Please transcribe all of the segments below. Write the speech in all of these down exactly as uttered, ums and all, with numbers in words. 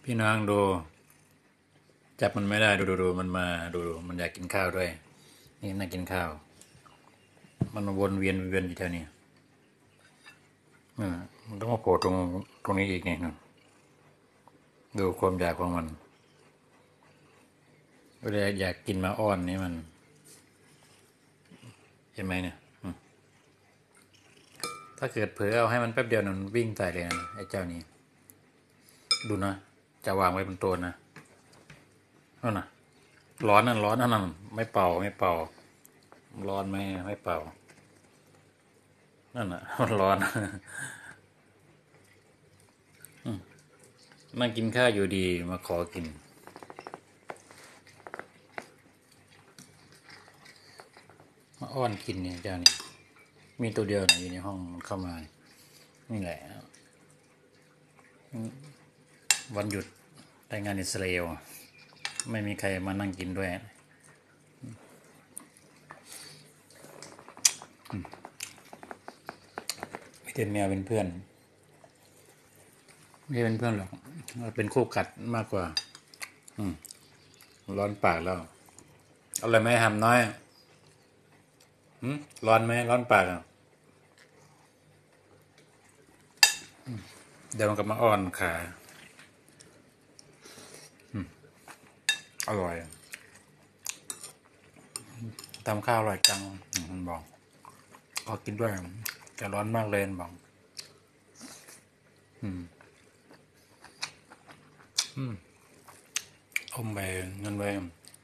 พี่น้องดูจับมันไม่ได้ดูดูดูมันมาดูดูมันอยากกินข้าวด้วยนี่น่ากินข้าวมันวนเวียนเวียนอยู่แถวนี้มันต้องมาโผล่ตรงตรงนี้อีกเนี่ยดูความอยากของมันเวลาอยากกินมาอ้อนนี่มันเห็นไหมเนี่ยถ้าเกิดเผลอเอาให้มันแป๊บเดียวมันวิ่งใส่เลยนะไอ้เจ้านี้ดูนะจะวางไว้บนโต๊ะนะนั่นน่ะร้อนนั่นร้อนนั่นไม่เป่าไม่เป่าร้อนไหมไม่เป่านั่นน่ะมันร้อนนั่งกินข้าวอยู่ดีมาขอกินมาอ้อนกินเนี่ยเจ้านี่มีตัวเดียวนะอยู่ในห้องมันเข้ามานี่แหละวันหยุดได้งานอิสราเอลไม่มีใครมานั่งกินด้วยไม่เป็นแมวเป็นเพื่อนไม่เป็นเพื่อนหรอกเป็นคู่กัดมากกว่าอืมร้อนปากแล้วเอาอะไรไหมหำน้อยหืมร้อนไหมร้อนปากอ่ะเดี๋ยวมันก็มาอ้อนขาอร่อยทำข้าวอร่อยจังมันบอกขอกินด้วยจะร้อนมากเลยบอกอืมอืมอมไปเงินไป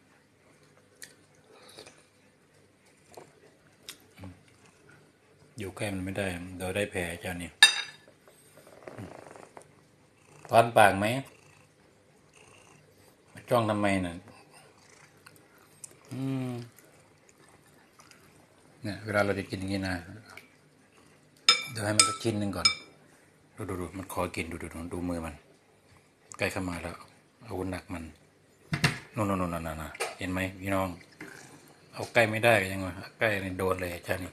อยู่ใกล้มันไม่ได้เดี๋ยวได้แผลเจ้านี่ร้อนปากไหมจ้องทำไมน่ะอืมเนี่ยเวลาเราจะกินอย่างนี้นะเดี๋ยวให้มันสักชิ้นหนึ่งก่อนดูดูดูมันขอกินดูดูดูดูมือมันใกล้เข้ามาแล้วอาวุธหนักมันนู่นนู่นนู่นน่ะเห็นไหมพี่น้องเอาใกล้ไม่ได้ยังไงใกล้นี่โดนเลยจ้านี่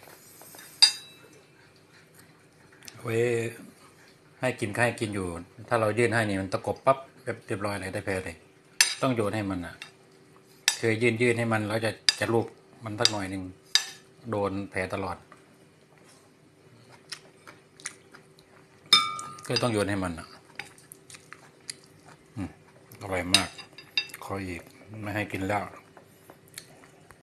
เว้ยให้กินให้กินอยู่ถ้าเรายื่นให้นี่มันตะกบปั๊บเรียบร้อยเลยได้แผลเลยต้องโยนให้มันอ่ะเคยยื่นยื่นให้มันแล้วจะจะลูบมันสักหน่อยหนึ่งโดนแผลตลอดก็ต้องโยนให้มันอ่ะอร่อยมากขออีกไม่ให้กินแล้ว